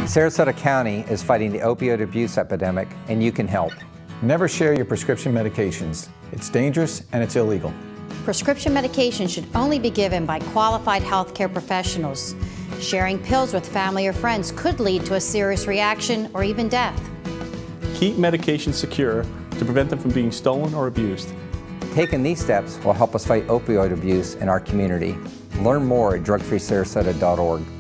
Sarasota County is fighting the opioid abuse epidemic, and you can help. Never share your prescription medications. It's dangerous and it's illegal. Prescription medication should only be given by qualified healthcare professionals. Sharing pills with family or friends could lead to a serious reaction or even death. Keep medications secure to prevent them from being stolen or abused. Taking these steps will help us fight opioid abuse in our community. Learn more at drugfreesarasota.org.